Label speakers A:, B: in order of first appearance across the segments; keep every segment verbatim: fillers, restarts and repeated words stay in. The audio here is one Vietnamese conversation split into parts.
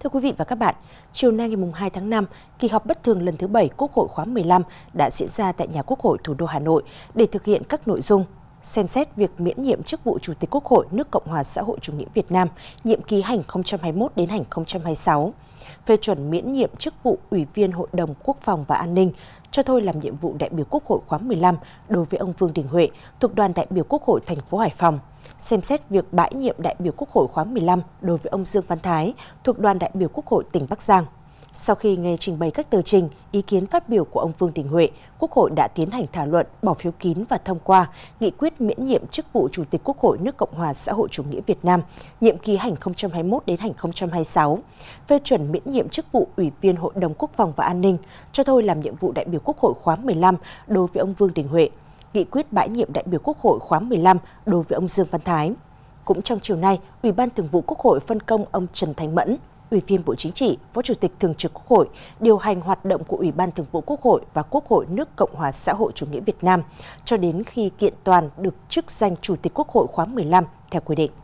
A: Thưa quý vị và các bạn, chiều nay ngày hai tháng năm, kỳ họp bất thường lần thứ bảy Quốc hội khóa mười lăm đã diễn ra tại nhà Quốc hội thủ đô Hà Nội để thực hiện các nội dung xem xét việc miễn nhiệm chức vụ Chủ tịch Quốc hội nước Cộng hòa xã hội chủ nghĩa Việt Nam, nhiệm kỳ hai nghìn không trăm hai mươi mốt đến hai nghìn không trăm hai mươi sáu, phê chuẩn miễn nhiệm chức vụ Ủy viên Hội đồng Quốc phòng và An ninh, cho thôi làm nhiệm vụ đại biểu Quốc hội khóa mười lăm đối với ông Vương Đình Huệ thuộc đoàn đại biểu Quốc hội thành phố Hải Phòng, xem xét việc bãi nhiệm đại biểu Quốc hội khóa mười lăm đối với ông Dương Văn Thái thuộc đoàn đại biểu Quốc hội tỉnh Bắc Giang. Sau khi nghe trình bày các tờ trình, ý kiến phát biểu của ông Vương Đình Huệ, Quốc hội đã tiến hành thảo luận, bỏ phiếu kín và thông qua nghị quyết miễn nhiệm chức vụ Chủ tịch Quốc hội nước Cộng hòa xã hội chủ nghĩa Việt Nam, nhiệm kỳ hai nghìn không trăm hai mươi mốt đến hai nghìn không trăm hai mươi sáu, phê chuẩn miễn nhiệm chức vụ Ủy viên Hội đồng Quốc phòng và An ninh, cho thôi làm nhiệm vụ đại biểu Quốc hội khóa mười lăm đối với ông Vương Đình Huệ, nghị quyết bãi nhiệm đại biểu Quốc hội khóa mười lăm đối với ông Dương Văn Thái. Cũng trong chiều nay, Ủy ban Thường vụ Quốc hội phân công ông Trần Thanh Mẫn, Ủy viên Bộ Chính trị, Phó Chủ tịch Thường trực Quốc hội, điều hành hoạt động của Ủy ban Thường vụ Quốc hội và Quốc hội nước Cộng hòa xã hội chủ nghĩa Việt Nam, cho đến khi kiện toàn được chức danh Chủ tịch Quốc hội khóa mười lăm theo quy định.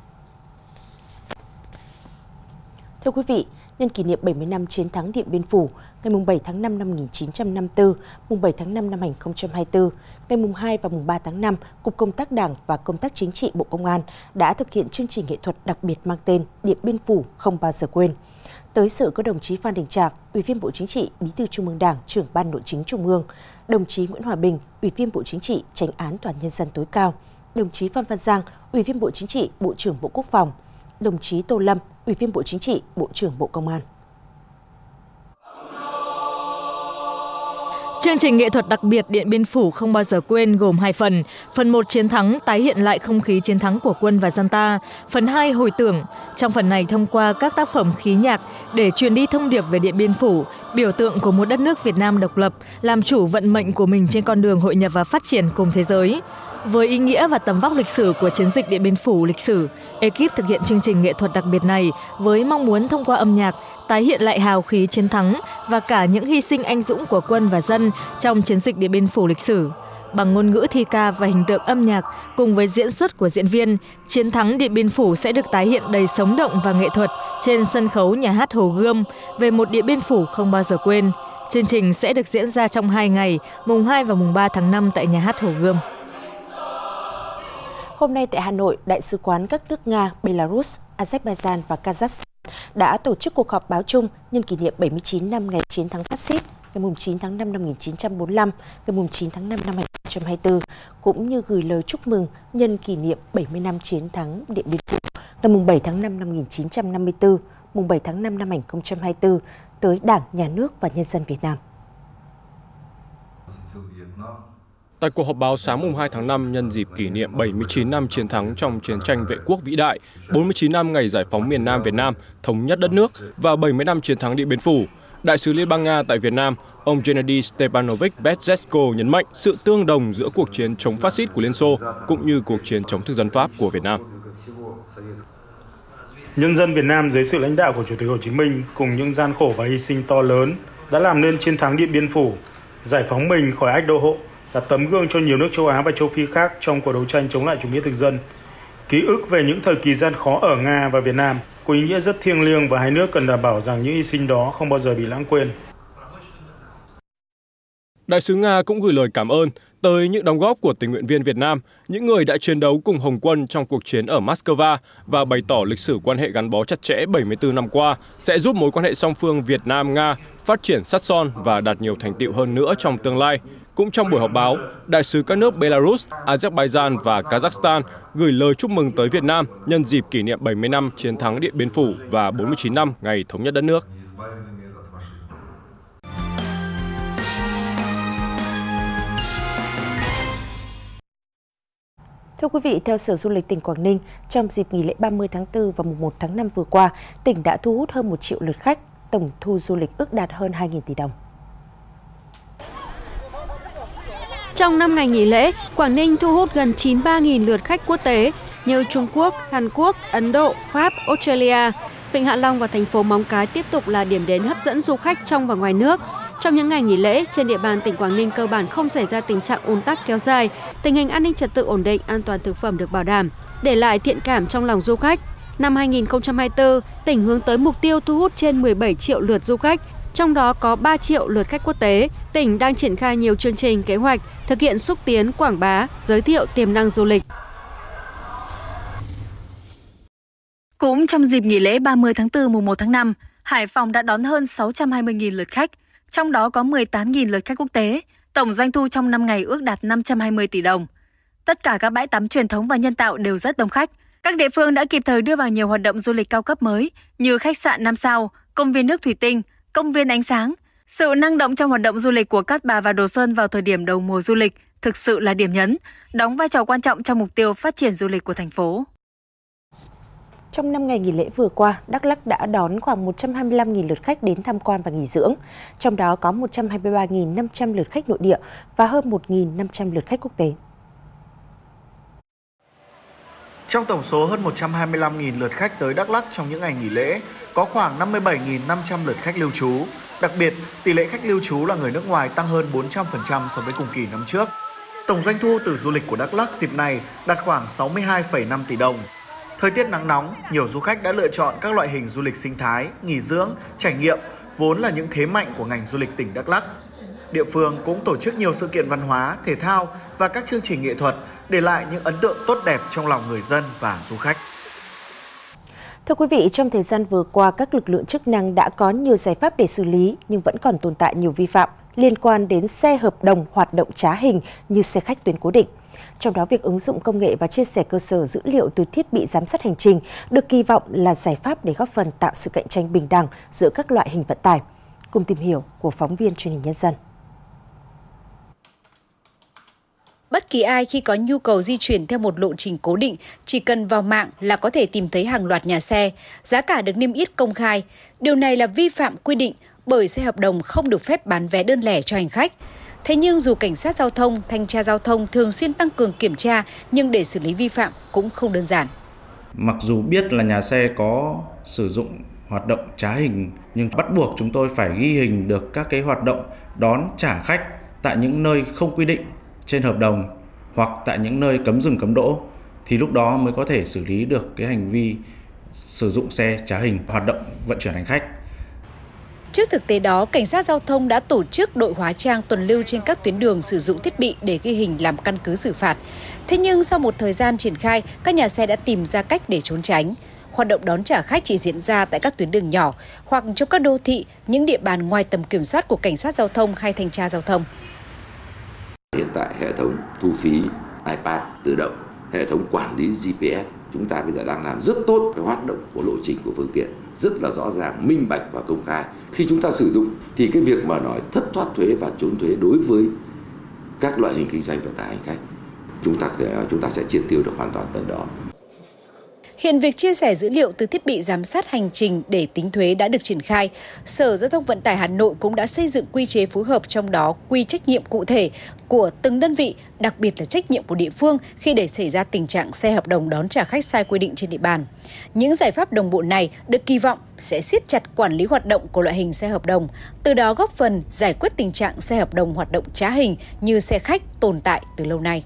A: Thưa quý vị, nhân kỷ niệm bảy mươi năm chiến thắng Điện Biên Phủ, ngày bảy tháng năm năm một nghìn chín trăm năm mươi tư, mùng bảy tháng năm năm hai nghìn không trăm hai mươi tư, ngày mùng hai và mùng ba tháng năm, Cục Công tác Đảng và Công tác Chính trị Bộ Công an đã thực hiện chương trình nghệ thuật đặc biệt mang tên Điện Biên Phủ không bao giờ quên. Tới dự có đồng chí Phan Đình Trạc, Ủy viên Bộ Chính trị, Bí thư Trung ương Đảng, Trưởng Ban Nội chính Trung ương, đồng chí Nguyễn Hòa Bình, Ủy viên Bộ Chính trị, Chánh án Tòa án Nhân dân tối cao, đồng chí Phan Văn Giang, Ủy viên Bộ Chính trị, Bộ trưởng Bộ Quốc phòng, đồng chí Tô Lâm, Ủy viên Bộ Chính trị, Bộ trưởng Bộ Công an.
B: Chương trình nghệ thuật đặc biệt Điện Biên Phủ không bao giờ quên gồm hai phần. Phần một chiến thắng tái hiện lại không khí chiến thắng của quân và dân ta. Phần hai hồi tưởng. Trong phần này thông qua các tác phẩm khí nhạc để truyền đi thông điệp về Điện Biên Phủ, biểu tượng của một đất nước Việt Nam độc lập, làm chủ vận mệnh của mình trên con đường hội nhập và phát triển cùng thế giới. Với ý nghĩa và tầm vóc lịch sử của chiến dịch Điện Biên Phủ lịch sử, ekip thực hiện chương trình nghệ thuật đặc biệt này với mong muốn thông qua âm nhạc tái hiện lại hào khí chiến thắng và cả những hy sinh anh dũng của quân và dân trong chiến dịch Điện Biên Phủ lịch sử. Bằng ngôn ngữ thi ca và hình tượng âm nhạc cùng với diễn xuất của diễn viên, chiến thắng Điện Biên Phủ sẽ được tái hiện đầy sống động và nghệ thuật trên sân khấu nhà hát Hồ Gươm về một Điện Biên Phủ không bao giờ quên. Chương trình sẽ được diễn ra trong hai ngày, mùng hai và mùng ba tháng năm tại nhà hát Hồ Gươm.
A: Hôm nay tại Hà Nội, Đại sứ quán các nước Nga, Belarus, Azerbaijan và Kazakhstan đã tổ chức cuộc họp báo chung nhân kỷ niệm bảy mươi chín năm ngày chiến thắng phát xít, ngày chín tháng năm năm một nghìn chín trăm bốn mươi lăm, ngày chín tháng năm năm hai nghìn không trăm hai mươi tư, cũng như gửi lời chúc mừng nhân kỷ niệm bảy mươi năm chiến thắng Điện Biên Phủ, ngày bảy tháng năm năm một nghìn chín trăm năm mươi tư, mùng bảy tháng năm năm hai nghìn không trăm hai mươi tư tới Đảng, Nhà nước và nhân dân Việt Nam.
C: Tại cuộc họp báo sáng mùng hai tháng năm nhân dịp kỷ niệm bảy mươi chín năm chiến thắng trong chiến tranh vệ quốc vĩ đại, bốn mươi chín năm ngày giải phóng miền Nam Việt Nam, thống nhất đất nước và bảy mươi năm chiến thắng Điện Biên Phủ, Đại sứ Liên bang Nga tại Việt Nam, ông Gennady Stepanovich Bezhetsko nhấn mạnh sự tương đồng giữa cuộc chiến chống phát xít của Liên Xô cũng như cuộc chiến chống thực dân Pháp của Việt Nam.
D: Nhân dân Việt Nam dưới sự lãnh đạo của Chủ tịch Hồ Chí Minh cùng những gian khổ và hy sinh to lớn đã làm nên chiến thắng Điện Biên Phủ, giải phóng mình khỏi ách đô hộ, là tấm gương cho nhiều nước châu Á và châu Phi khác trong cuộc đấu tranh chống lại chủ nghĩa thực dân. Ký ức về những thời kỳ gian khó ở Nga và Việt Nam có ý nghĩa rất thiêng liêng và hai nước cần đảm bảo rằng những hy sinh đó không bao giờ bị lãng quên.
C: Đại sứ Nga cũng gửi lời cảm ơn tới những đóng góp của tình nguyện viên Việt Nam, những người đã chiến đấu cùng Hồng quân trong cuộc chiến ở Moscow và bày tỏ lịch sử quan hệ gắn bó chặt chẽ bảy mươi tư năm qua sẽ giúp mối quan hệ song phương Việt Nam-Nga phát triển sắt son và đạt nhiều thành tựu hơn nữa trong tương lai. Cũng trong buổi họp báo, đại sứ các nước Belarus, Azerbaijan và Kazakhstan gửi lời chúc mừng tới Việt Nam nhân dịp kỷ niệm bảy mươi năm chiến thắng Điện Biên Phủ và bốn mươi chín năm ngày thống nhất đất nước.
A: Thưa quý vị, theo Sở Du lịch tỉnh Quảng Ninh, trong dịp nghỉ lễ ba mươi tháng tư và mùng một tháng năm vừa qua, tỉnh đã thu hút hơn một triệu lượt khách, tổng thu du lịch ước đạt hơn hai nghìn tỷ đồng.
E: Trong năm ngày nghỉ lễ, Quảng Ninh thu hút gần chín mươi ba nghìn lượt khách quốc tế như Trung Quốc, Hàn Quốc, Ấn Độ, Pháp, Australia. Vịnh Hạ Long và thành phố Móng Cái tiếp tục là điểm đến hấp dẫn du khách trong và ngoài nước. Trong những ngày nghỉ lễ, trên địa bàn tỉnh Quảng Ninh cơ bản không xảy ra tình trạng ùn tắc kéo dài, tình hình an ninh trật tự ổn định, an toàn thực phẩm được bảo đảm, để lại thiện cảm trong lòng du khách. Năm hai nghìn không trăm hai mươi tư, tỉnh hướng tới mục tiêu thu hút trên mười bảy triệu lượt du khách, trong đó có ba triệu lượt khách quốc tế. Tỉnh đang triển khai nhiều chương trình kế hoạch, thực hiện xúc tiến, quảng bá, giới thiệu tiềm năng du lịch.
F: Cũng trong dịp nghỉ lễ ba mươi tháng tư mùng một tháng năm, Hải Phòng đã đón hơn sáu trăm hai mươi nghìn lượt khách, trong đó có mười tám nghìn lượt khách quốc tế. Tổng doanh thu trong năm ngày ước đạt năm trăm hai mươi tỷ đồng. Tất cả các bãi tắm truyền thống và nhân tạo đều rất đông khách. Các địa phương đã kịp thời đưa vào nhiều hoạt động du lịch cao cấp mới như khách sạn năm sao, công viên nước thủy tinh, công viên ánh sáng. Sự năng động trong hoạt động du lịch của Cát Bà và Đồ Sơn vào thời điểm đầu mùa du lịch thực sự là điểm nhấn, đóng vai trò quan trọng trong mục tiêu phát triển du lịch của thành phố.
A: Trong năm ngày nghỉ lễ vừa qua, Đắk Lắk đã đón khoảng một trăm hai mươi lăm nghìn lượt khách đến tham quan và nghỉ dưỡng, trong đó có một trăm hai mươi ba nghìn năm trăm lượt khách nội địa và hơn một nghìn năm trăm lượt khách quốc tế.
G: Trong tổng số hơn một trăm hai mươi lăm nghìn lượt khách tới Đắk Lắk trong những ngày nghỉ lễ, có khoảng năm mươi bảy nghìn năm trăm lượt khách lưu trú. Đặc biệt, tỷ lệ khách lưu trú là người nước ngoài tăng hơn bốn trăm phần trăm so với cùng kỳ năm trước. Tổng doanh thu từ du lịch của Đắk Lắk dịp này đạt khoảng sáu mươi hai phẩy năm tỷ đồng. Thời tiết nắng nóng, nhiều du khách đã lựa chọn các loại hình du lịch sinh thái, nghỉ dưỡng, trải nghiệm, vốn là những thế mạnh của ngành du lịch tỉnh Đắk Lắk. Địa phương cũng tổ chức nhiều sự kiện văn hóa, thể thao và các chương trình nghệ thuật, để lại những ấn tượng tốt đẹp trong lòng người dân và du khách.
A: Thưa quý vị, trong thời gian vừa qua, các lực lượng chức năng đã có nhiều giải pháp để xử lý, nhưng vẫn còn tồn tại nhiều vi phạm liên quan đến xe hợp đồng hoạt động trá hình như xe khách tuyến cố định. Trong đó, việc ứng dụng công nghệ và chia sẻ cơ sở dữ liệu từ thiết bị giám sát hành trình được kỳ vọng là giải pháp để góp phần tạo sự cạnh tranh bình đẳng giữa các loại hình vận tải. Cùng tìm hiểu của phóng viên Truyền hình Nhân dân.
H: Bất kỳ ai khi có nhu cầu di chuyển theo một lộ trình cố định, chỉ cần vào mạng là có thể tìm thấy hàng loạt nhà xe, giá cả được niêm yết công khai. Điều này là vi phạm quy định bởi xe hợp đồng không được phép bán vé đơn lẻ cho hành khách. Thế nhưng dù cảnh sát giao thông, thanh tra giao thông thường xuyên tăng cường kiểm tra, nhưng để xử lý vi phạm cũng không đơn giản.
I: Mặc dù biết là nhà xe có sử dụng hoạt động trá hình, nhưng bắt buộc chúng tôi phải ghi hình được các cái hoạt động đón trả khách tại những nơi không quy định trên hợp đồng hoặc tại những nơi cấm dừng cấm đỗ, thì lúc đó mới có thể xử lý được cái hành vi sử dụng xe trá hình hoạt động vận chuyển hành khách.
H: Trước thực tế đó, cảnh sát giao thông đã tổ chức đội hóa trang tuần lưu trên các tuyến đường sử dụng thiết bị để ghi hình làm căn cứ xử phạt. Thế nhưng sau một thời gian triển khai, các nhà xe đã tìm ra cách để trốn tránh. Hoạt động đón trả khách chỉ diễn ra tại các tuyến đường nhỏ hoặc trong các đô thị, những địa bàn ngoài tầm kiểm soát của cảnh sát giao thông hay thanh tra giao thông.
J: Hiện tại hệ thống thu phí iPad tự động, hệ thống quản lý giê pê ét, chúng ta bây giờ đang làm rất tốt cái hoạt động của lộ trình của phương tiện, rất là rõ ràng, minh bạch và công khai. Khi chúng ta sử dụng thì cái việc mà nói thất thoát thuế và trốn thuế đối với các loại hình kinh doanh vận tải hành khách, chúng ta chúng ta sẽ triệt tiêu được hoàn toàn phần đó.
H: Hiện việc chia sẻ dữ liệu từ thiết bị giám sát hành trình để tính thuế đã được triển khai. Sở Giao thông Vận tải Hà Nội cũng đã xây dựng quy chế phối hợp, trong đó quy trách nhiệm cụ thể của từng đơn vị, đặc biệt là trách nhiệm của địa phương khi để xảy ra tình trạng xe hợp đồng đón trả khách sai quy định trên địa bàn. Những giải pháp đồng bộ này được kỳ vọng sẽ siết chặt quản lý hoạt động của loại hình xe hợp đồng, từ đó góp phần giải quyết tình trạng xe hợp đồng hoạt động trá hình như xe khách tồn tại từ lâu nay.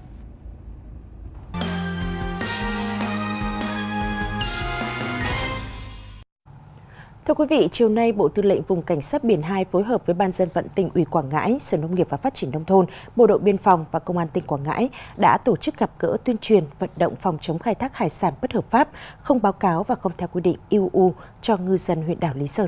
A: Thưa quý vị, chiều nay, Bộ Tư lệnh Vùng Cảnh sát Biển hai phối hợp với Ban Dân vận tỉnh ủy Quảng Ngãi, Sở Nông nghiệp và Phát triển Nông thôn, Bộ đội Biên phòng và Công an tỉnh Quảng Ngãi đã tổ chức gặp gỡ tuyên truyền vận động phòng chống khai thác hải sản bất hợp pháp, không báo cáo và không theo quy định i u u cho ngư dân huyện đảo Lý Sơn.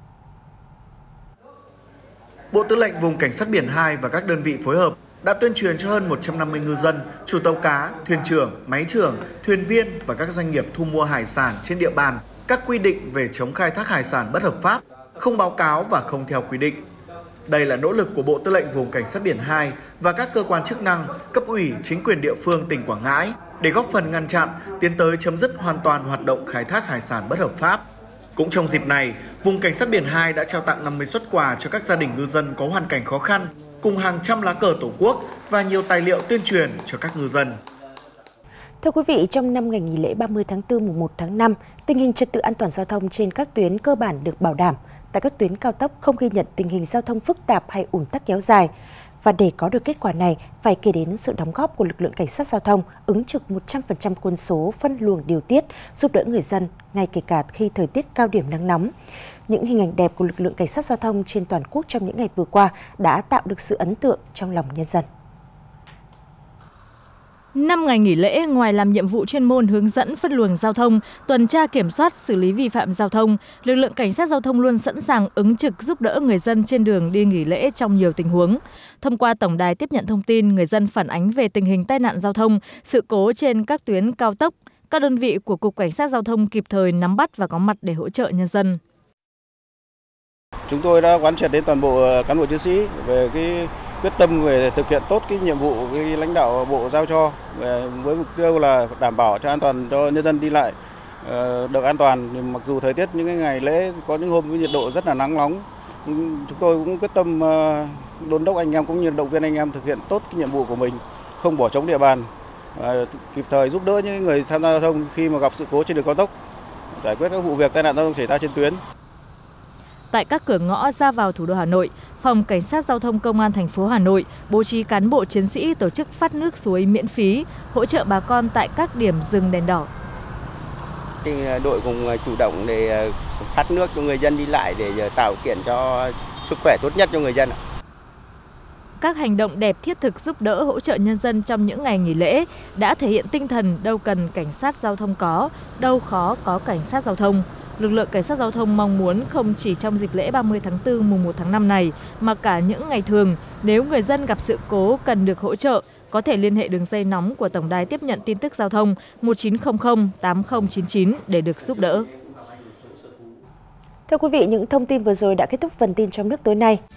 G: Bộ Tư lệnh Vùng Cảnh sát Biển hai và các đơn vị phối hợp đã tuyên truyền cho hơn một trăm năm mươi ngư dân, chủ tàu cá, thuyền trưởng, máy trưởng, thuyền viên và các doanh nghiệp thu mua hải sản trên địa bàn các quy định về chống khai thác hải sản bất hợp pháp, không báo cáo và không theo quy định. Đây là nỗ lực của Bộ Tư lệnh Vùng Cảnh sát Biển hai và các cơ quan chức năng, cấp ủy, chính quyền địa phương tỉnh Quảng Ngãi để góp phần ngăn chặn, tiến tới chấm dứt hoàn toàn hoạt động khai thác hải sản bất hợp pháp. Cũng trong dịp này, Vùng Cảnh sát Biển hai đã trao tặng năm mươi suất quà cho các gia đình ngư dân có hoàn cảnh khó khăn, cùng hàng trăm lá cờ Tổ quốc và nhiều tài liệu tuyên truyền cho các ngư dân.
A: Thưa quý vị, trong năm ngày nghỉ lễ ba mươi tháng tư mùng một tháng năm, tình hình trật tự an toàn giao thông trên các tuyến cơ bản được bảo đảm. Tại các tuyến cao tốc không ghi nhận tình hình giao thông phức tạp hay ùn tắc kéo dài. Và để có được kết quả này, phải kể đến sự đóng góp của lực lượng cảnh sát giao thông ứng trực một trăm phần trăm quân số phân luồng điều tiết, giúp đỡ người dân ngay kể cả khi thời tiết cao điểm nắng nóng. Những hình ảnh đẹp của lực lượng cảnh sát giao thông trên toàn quốc trong những ngày vừa qua đã tạo được sự ấn tượng trong lòng nhân dân.
B: Năm ngày nghỉ lễ, ngoài làm nhiệm vụ chuyên môn hướng dẫn phân luồng giao thông, tuần tra kiểm soát, xử lý vi phạm giao thông, lực lượng cảnh sát giao thông luôn sẵn sàng ứng trực giúp đỡ người dân trên đường đi nghỉ lễ trong nhiều tình huống. Thông qua tổng đài tiếp nhận thông tin, người dân phản ánh về tình hình tai nạn giao thông, sự cố trên các tuyến cao tốc. Các đơn vị của Cục Cảnh sát Giao thông kịp thời nắm bắt và có mặt để hỗ trợ nhân dân.
K: Chúng tôi đã quán triệt đến toàn bộ cán bộ chiến sĩ về cái quyết tâm về thực hiện tốt cái nhiệm vụ cái lãnh đạo bộ giao cho, với mục tiêu là đảm bảo cho an toàn cho nhân dân đi lại được an toàn. Thì mặc dù thời tiết những cái ngày lễ có những hôm với nhiệt độ rất là nắng nóng, chúng tôi cũng quyết tâm đôn đốc anh em cũng như động viên anh em thực hiện tốt cái nhiệm vụ của mình, không bỏ trống địa bàn, kịp thời giúp đỡ những người tham gia giao thông khi mà gặp sự cố trên đường cao tốc, giải quyết các vụ việc tai nạn giao thông xảy ra trên tuyến.
B: Tại các cửa ngõ ra vào thủ đô Hà Nội, Phòng Cảnh sát Giao thông Công an thành phố Hà Nội bố trí cán bộ chiến sĩ tổ chức phát nước suối miễn phí, hỗ trợ bà con tại các điểm dừng đèn đỏ.
L: Thì đội cùng chủ động để phát nước cho người dân đi lại để tạo kiện cho sức khỏe tốt nhất cho người dân.
B: Các hành động đẹp thiết thực giúp đỡ hỗ trợ nhân dân trong những ngày nghỉ lễ đã thể hiện tinh thần đâu cần cảnh sát giao thông có, đâu khó có cảnh sát giao thông. Lực lượng cảnh sát giao thông mong muốn không chỉ trong dịp lễ ba mươi tháng tư mùng một tháng năm này mà cả những ngày thường, nếu người dân gặp sự cố cần được hỗ trợ, có thể liên hệ đường dây nóng của Tổng đài tiếp nhận tin tức giao thông một chín không không tám không chín chín để được giúp đỡ.
A: Thưa quý vị, những thông tin vừa rồi đã kết thúc phần tin trong nước tối nay.